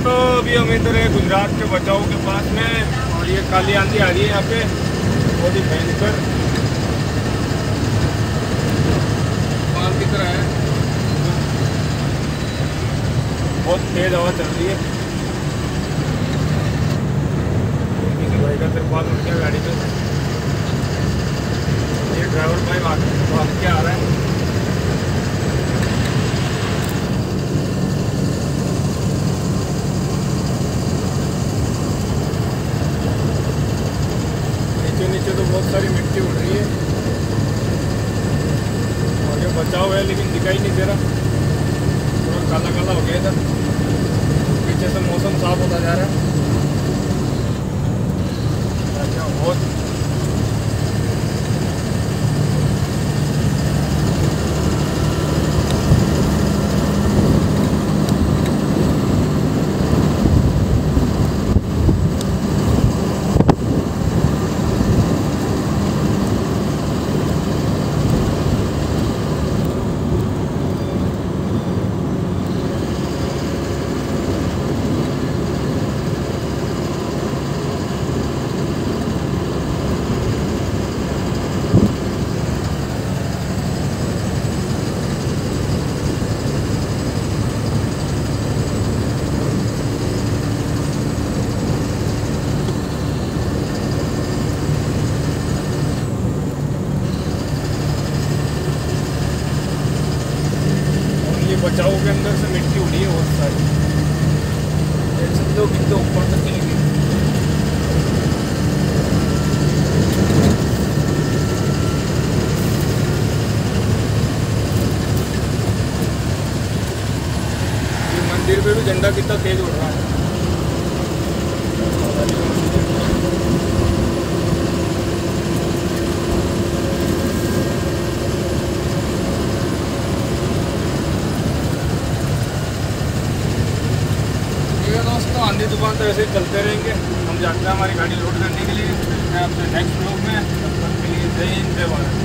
दोस्तों अभी हम इधर है गुजरात के बचाव के पास में, और ये काली आंधी आ रही है यहाँ पे बहुत ही भयंकर बाल की तरह है। बहुत तेज हवा चल रही है। किसी भाई का तिरपाल उठ गया गाड़ी पे। ये ड्राइवर भाई भाग के आ रहा है। नीचे तो बहुत सारी मिट्टी उड़ रही है। आगे बचाव है लेकिन दिखाई नहीं दे रहा, पूरा काला काला हो गया इधर। पीछे से मौसम साफ होता जा रहा है। बहुत बचाव के अंदर से मिट्टी उड़ी है बहुत सारी। देख सकते हो कितने ऊपर तक चली गई। ये मंदिर पे भी झंडा कितना तेज उड़ रहा है। दोस्तों आंधी तूफान तो ऐसे ही चलते रहेंगे। हम जाते हैं हमारी गाड़ी लोड करने के लिए। मैं आपसे नेक्स्ट ब्लॉग में, तब तक के लिए जय हिंद जय भारत।